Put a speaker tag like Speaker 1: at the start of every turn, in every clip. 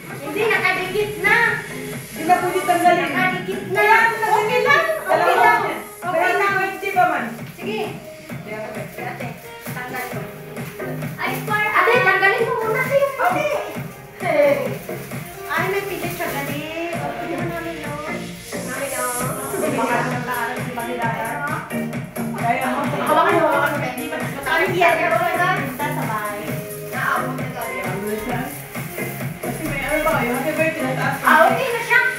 Speaker 1: Hindi, nakadikit na.
Speaker 2: Di ba pwede tanggalin?
Speaker 1: Nakadikit na. Okay lang. Okay lang. Okay lang.
Speaker 2: Hindi ba man?
Speaker 1: Sige. Ate, tanggal ko. Ay, ate, tanggalin mo muna siya. Ate. Ay, may pilit siya gali. Okay naman namin yun. Namin yun.
Speaker 2: Kaya mo.
Speaker 1: Hawakan mo. Ay, yan. Sabay. Naabot na gali.
Speaker 2: Kasi may ano ba kayo? Happy birthday na taas.
Speaker 1: Okay na siya.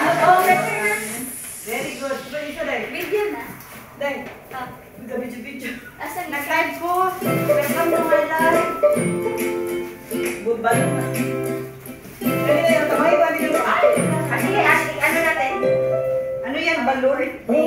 Speaker 2: Very good. Diba isa dahil?
Speaker 1: Video na.
Speaker 2: Dahil. Video.
Speaker 1: Asan? Nag-live ko. Welcome to my life.
Speaker 2: Good ba yun? Dahil yung tamay ba niyo?
Speaker 1: Sige, ano natin?
Speaker 2: Ano yan? Balon?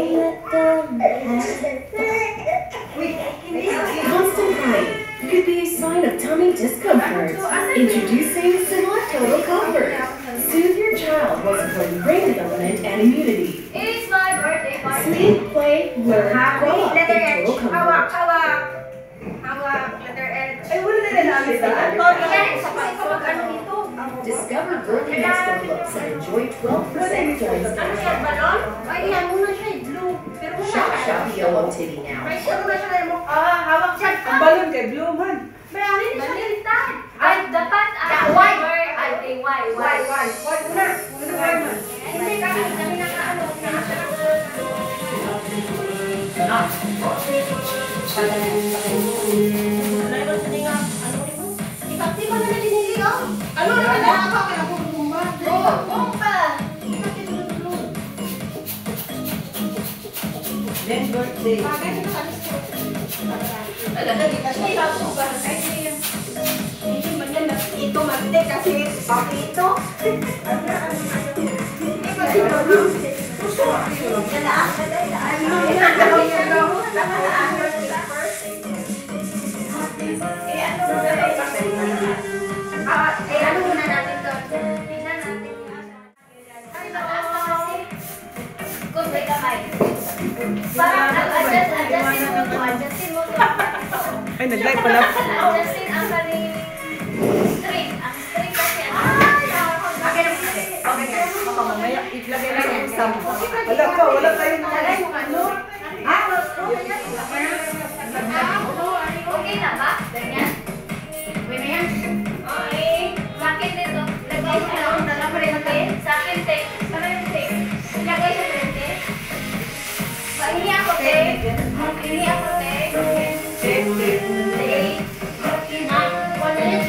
Speaker 3: Constant pain could be a sign of tummy discomfort. Introducing Select Total Comfort. Soothe your child while supporting brain development and immunity.
Speaker 1: It's my birthday party.
Speaker 3: Sleep, play, learn, grow up
Speaker 1: Letter
Speaker 3: in
Speaker 1: H.
Speaker 3: total
Speaker 1: Hawak,
Speaker 3: comfort.
Speaker 1: hawak. Hawak, letter H.
Speaker 2: Ay, wala na namin sa
Speaker 1: Yan, sa pag-ano dito.
Speaker 3: Discover girly next door looks and enjoy 12% joints
Speaker 1: Ano
Speaker 3: off.
Speaker 1: yan, balon? Ay, yan muna siya, blue. Pero wala.
Speaker 3: Shop Shop Yellow Titty now.
Speaker 1: May siya muna siya mo. Hawak siya.
Speaker 2: Ang balon kay Blue man.
Speaker 1: Marami na siya baliktad. Ay, dapat, why? Ay, why?
Speaker 2: Why muna? Muna why man?
Speaker 1: Hindi kami nakaano. Di ba na naliligo?
Speaker 2: Ano naman na ako? Kaya ako bumba.
Speaker 1: Bomba!
Speaker 2: Then birthday.
Speaker 1: Ito mantik kasi papito. Ano muna natin to? Tingnan natin. Kunti kamay. Parang adjustin mo to.
Speaker 2: Ay, nag-live pala.
Speaker 1: Adjustin ang sarili. Straight. Ang straight kasi. Okay na.
Speaker 2: Baka mamaya, itlagay lang yung isang. Wala tayong
Speaker 1: ano? Okay na ba? Ganyan? Okay na yan? Okay. Sa akin dito. Lagay siya lang. Sa akin, take. Para yung take. Lagay sa frente. Hindi ako, take. Hindi ako, take. Take. College.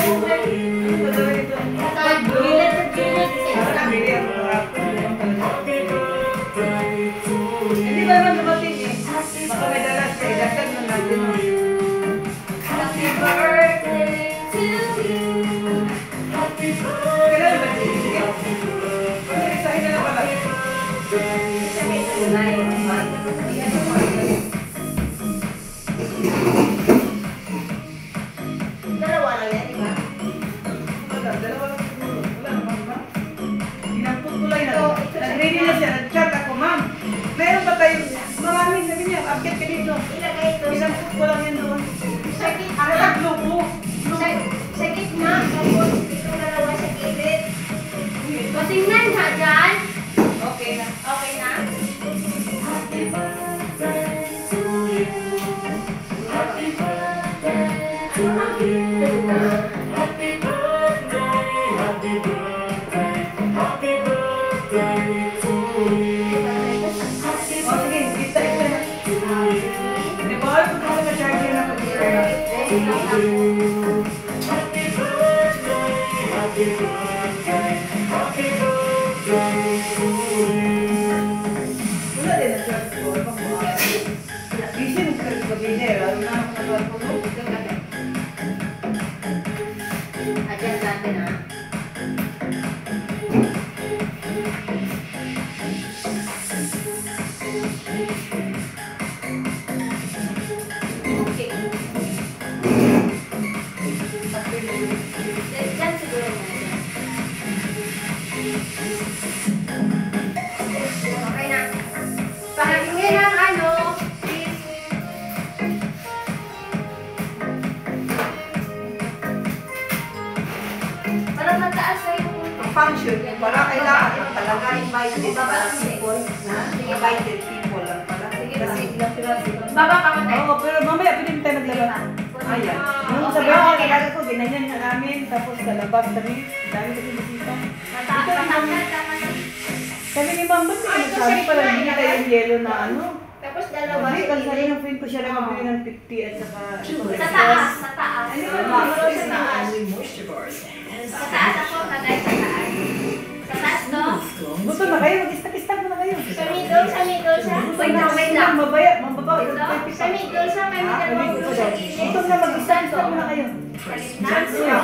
Speaker 2: Hindi ba naman dumating eh? Baka may dalas ka, idagdag na natin.
Speaker 1: Happy birthday to you.
Speaker 2: Kailan ba? Sige. Isahin na lang pala.
Speaker 1: Dalawa lang yan, di ba?
Speaker 2: Dalawa lang siguro. Wala naman ba? Pinagtutulay na. Nag-ready na siya. Nag-chat ako, ma'am. Meron ba tayong maraming sabi niya, akit ka dito.
Speaker 1: Ilagay ito.
Speaker 2: Pinagtut ko lang yan doon.
Speaker 1: Sa gitna.
Speaker 2: Ang naglupo.
Speaker 1: Sa gitna. Tapos ito dalawa sa gilid. O tingnan ha dyan.
Speaker 2: Okay na.
Speaker 1: Okay na?
Speaker 2: O sige, kita ito na. Di ba? Ito ko na charger na pag-ibig. Wala din ang charge ko. Busy mo ka sa gabi lalo na ako nagpapulog.
Speaker 1: Adyan natin ha. Okay. Dyan siguro na. Okay na. Pahingin ang ano. Para
Speaker 4: function, para kailangan lang talaga invited para people na invited people lang pala. Kasi
Speaker 1: Baba pa konti.
Speaker 2: Oo, pero mamaya pwede tayo maglabas.
Speaker 4: ayan.
Speaker 2: Nung sa bahay, kailangan ko, ginanyan na namin, tapos sa labas kami, dami kasi bisita. Sabi ni Ma'am, ba't hindi sabi parang hindi tayo yung yellow na ano?
Speaker 1: Tapos dalawa.
Speaker 2: Hindi, kasi sabi ng friend ko siya lang magbili ng 50 at saka...
Speaker 1: Sa taas, sa taas.
Speaker 2: Ano
Speaker 1: Sa
Speaker 2: yun?
Speaker 1: taas. Sa taas ako, tagay sa taas. Sa taas to.
Speaker 2: Gusto na kayo, mag-stack-stack na kayo.
Speaker 1: Sa middle siya. Wait lang.
Speaker 2: Mababa.
Speaker 1: Sa middle siya, may dalawang blue sa gilid.
Speaker 2: Gusto na mag-stack-stack na kayo.
Speaker 1: Sa gitna.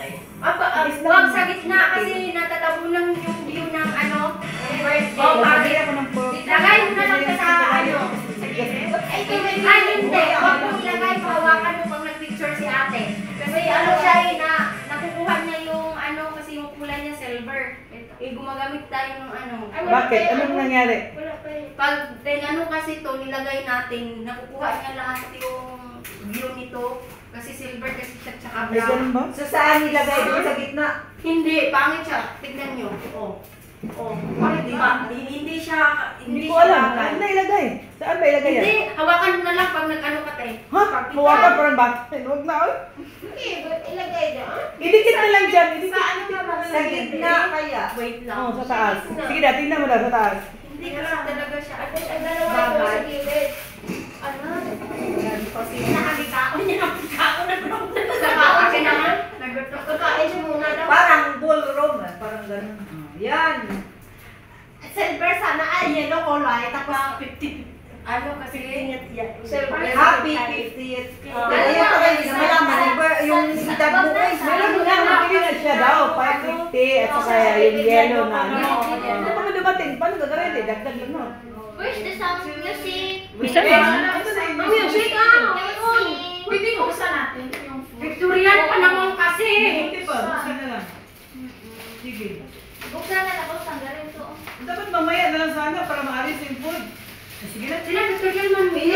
Speaker 1: Wag sa gitna kasi natatabunan yung view ng ano. Oh,
Speaker 2: Lagay ako ng pork.
Speaker 1: lagay mo na lang sa ano. Ay, hindi. Huwag mo ilagay, hawakan mo pag nag-picture si ate. Kasi ano siya na nakukuha niya yung ano, kasi yung kulay niya silver. Gumagamit tayo ng ano.
Speaker 2: Bakit? Anong nangyari?
Speaker 1: Pag ano kasi to nilagay natin, nakukuha niya lahat yung view nito. Kasi silver kasi siya tsaka
Speaker 2: May ganun
Speaker 1: brown.
Speaker 2: ba?
Speaker 4: So saan nilagay doon sa gitna?
Speaker 1: Hindi, pangit siya. Tignan nyo. Di ba? Hindi siya
Speaker 2: Hindi ko alam.
Speaker 1: bagay.
Speaker 2: Ano na ilagay? Saan ba ilagay yan?
Speaker 1: Hindi, hawakan mo na lang pag nag-ano ka tayo.
Speaker 2: Ha? Hawakan parang bakit? Huwag na. oy.
Speaker 1: Hindi, but ilagay doon.
Speaker 2: Idikit na lang dyan. Idikit.
Speaker 1: Sa ano ka ba?
Speaker 4: Sa gitna kaya.
Speaker 1: Wait lang.
Speaker 2: Oo, sa taas. Sige na, tingnan mo na sa taas.
Speaker 1: Hindi kasi talaga siya. At ang dalawa ito sa gilid. Ano? Kasi nakakitaon niya ng pagkaon. Nag-rock na sa kao. Kasi naman, nag-rock. Kakain siya muna daw.
Speaker 4: Parang ballroom, parang ganun. Yan.
Speaker 1: Silver sana ay yellow kulay. Tapos 50. Ano kasi silver.
Speaker 4: Happy 50th. Kaya pa kayo na malaman, yung dagbo ko is
Speaker 2: Meron nga, mabili na siya daw. 550 at saka yung yellow na. Ano pa dumating? Paano gagawin? Dagdag lang no?
Speaker 1: Where's the sound music?
Speaker 2: Music?
Speaker 1: Music Pwede ko buksan natin yung food. Victorian pa naman kasi.
Speaker 2: Hindi pa, buksan na lang. Sige.
Speaker 1: Buksan na ako, tanggalin to.
Speaker 2: Dapat mamaya na lang sana para maalis yung food. Sige na.
Speaker 1: Sila Victorian man.
Speaker 2: Hindi,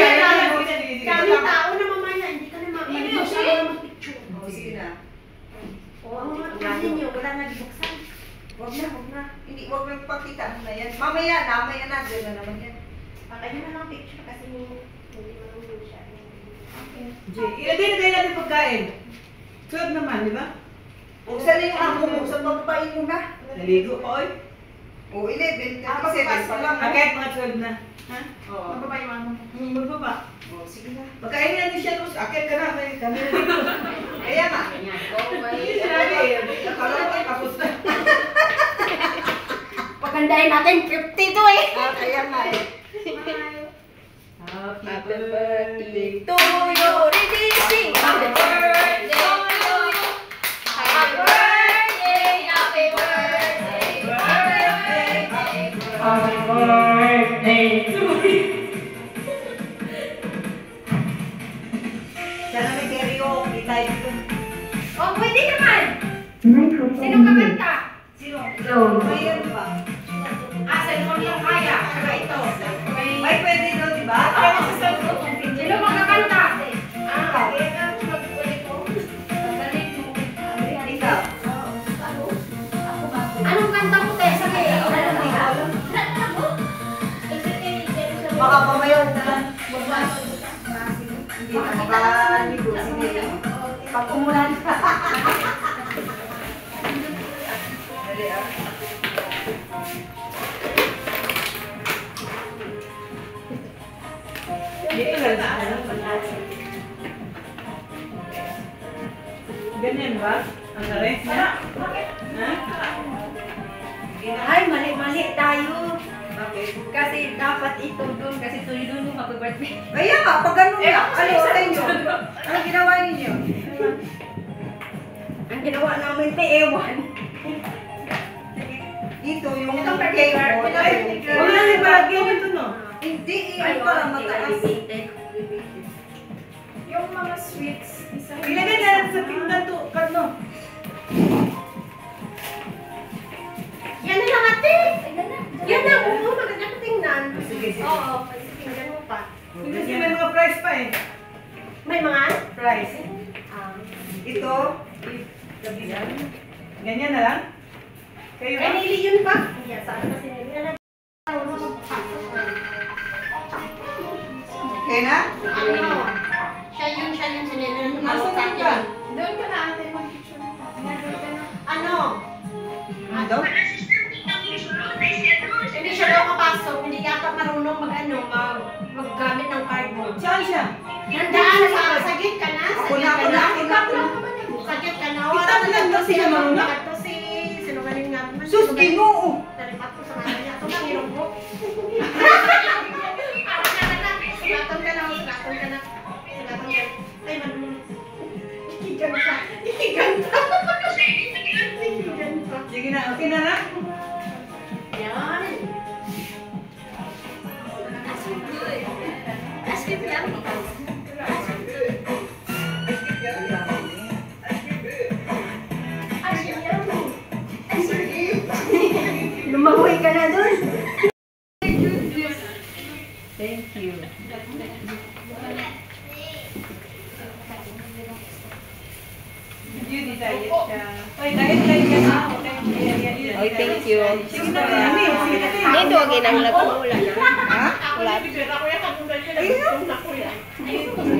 Speaker 1: Kami tao na mamaya, hindi ka na mamaya. Siya na mag-picture.
Speaker 4: Sige na.
Speaker 1: Oo, kasi niyo, wala na buksan.
Speaker 4: Wag na. Hindi, wag na ipakita mo na yan. Mamaya na, dyan na naman yan.
Speaker 1: Pakaya na lang picture kasi hindi marunong siya. Okay.
Speaker 2: Ilagay na tayo natin pagkain. 12 naman, di ba?
Speaker 4: Buksan na yung ako mo, sa bababain mo na.
Speaker 2: Naligo pa, oy.
Speaker 4: O, 11, 37 pa lang.
Speaker 2: Kahit mga 12 na. Ha?
Speaker 4: Oo.
Speaker 1: Ano ba yung ano?
Speaker 2: Magbaba.
Speaker 4: O, sige na.
Speaker 2: Pagkain natin siya, tapos akit ka na. Kami na dito.
Speaker 4: Kaya nga.
Speaker 2: Akala ko ay tapos na.
Speaker 1: Pagandahin natin, 50 to eh.
Speaker 4: Kaya nga eh.
Speaker 2: Happy birthday
Speaker 4: To you, Ridisi.
Speaker 1: Happy birthday to you. Happy birthday, happy birthday,
Speaker 2: Happy birthday to you.
Speaker 4: Sana may karaoke tayo dito.
Speaker 1: Oh, pwede naman. Sino kakanta? Sino?
Speaker 4: Mayroon pa.
Speaker 1: Cellphone lang kaya. Saka ito.
Speaker 4: May pwede daw, di ba?
Speaker 1: Sino magkakanta? Kaya nga ako mag-ulit ko. Magaling mo.
Speaker 4: Ikaw.
Speaker 1: Anong kanta mo, Tess? Sabi,
Speaker 4: Baka pamayaw na lang. Hindi na makaligo. Sige. Pag-umulan. Dali ah.
Speaker 2: Dito lang sa ano. Ganyan ba? Ang arrange niya? Ha?
Speaker 1: ay, mali-mali tayo.
Speaker 4: Bakit?
Speaker 1: Kasi dapat ito doon. Kasi tuloy doon yung happy birthday.
Speaker 4: Kaya nga, pag ganun
Speaker 1: Eh,
Speaker 4: na,
Speaker 1: ako
Speaker 4: ano
Speaker 1: sa
Speaker 4: sa inyo? Ano ginawa ninyo?
Speaker 1: Ang ginawa namin, may ewan.
Speaker 4: Dito, yung
Speaker 1: Itong particular.
Speaker 4: cake.
Speaker 2: Huwag lang ibagay ito, no?
Speaker 4: Hindi, yun para mataas.
Speaker 1: Yung mga sweets.
Speaker 2: Ilagay na lang sa pinggan to, Carlo.
Speaker 1: Yan na lang ate. Yan na, oo, maganda ka tingnan.
Speaker 2: Sige, sige.
Speaker 1: Oo, tingnan mo pa.
Speaker 2: Kasi may mga price pa eh.
Speaker 1: May mga?
Speaker 2: Price.
Speaker 4: Ito,
Speaker 2: Ganyan na lang? Kayo
Speaker 1: Kay
Speaker 2: ba?
Speaker 1: Nili yun ba? Iya, sana kasi Nili.
Speaker 2: Okay na?
Speaker 1: Ano? Siya yun si Nili.
Speaker 2: Nasaan ka?
Speaker 1: Doon ka na ate, mag-picture na. Ano?
Speaker 2: Ano daw?
Speaker 1: Hindi siya daw kapasok, hindi yata marunong maggamit ng cardboard.
Speaker 2: Saan siya?
Speaker 1: Nandaan sa sagit ka na.
Speaker 2: Ako na.
Speaker 1: Sagit ka na.
Speaker 2: Kita mo lang daw siya marunong.
Speaker 1: Ito si sinungaling nga.
Speaker 2: Sus, ginoo!
Speaker 1: Talipat ko sa kanya niya. Ito na, hirong mo. Sulaton ka na. Ay, marunong. Ikigan ka.
Speaker 2: Sige na, okay na na?
Speaker 1: Yan. Askip yan. Lumahoy ka na dun.
Speaker 2: Thank you. Beauty diet siya. Oy, diet ka na.
Speaker 4: Oy, thank you.
Speaker 2: Sige na, Mami. Sige na.
Speaker 4: Dito, wag inang lahat mo ulan.
Speaker 2: Ha?
Speaker 1: Wala.